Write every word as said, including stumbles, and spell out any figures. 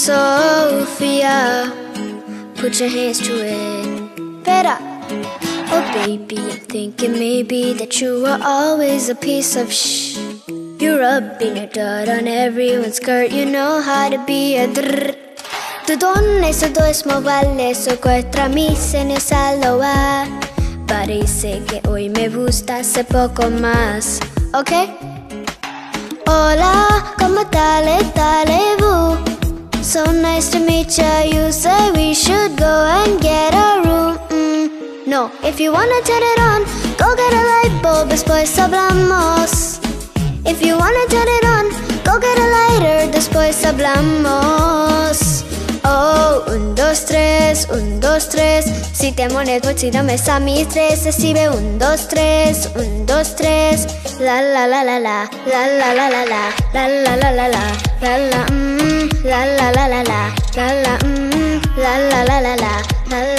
Sofia, put your hands to it. Better. Oh baby, I'm thinking maybe that you were always a piece of shh. You're rubbing your dirt on everyone's skirt. You know how to be a drrr. Tu donna eso do es vale, eso cuesta mí se ne saloa. Parece que hoy me gusta hace poco más. ¿Ok? Hola, ¿cómo tal? Dale, boo. So nice to meet ya. You say we should go and get a room. Mm, no, if you wanna turn it on, go get a light bulb, después hablamos. If you wanna turn it on, go get a lighter, después hablamos. Oh, un, dos, tres, un, dos, tres. Si te molesto, si no me a mis tres. Escribe un, dos, tres, un, dos, tres. La la la la la, la la la la la, la la la la la, la la mm, la la la la la, la la mm, la la la la la, la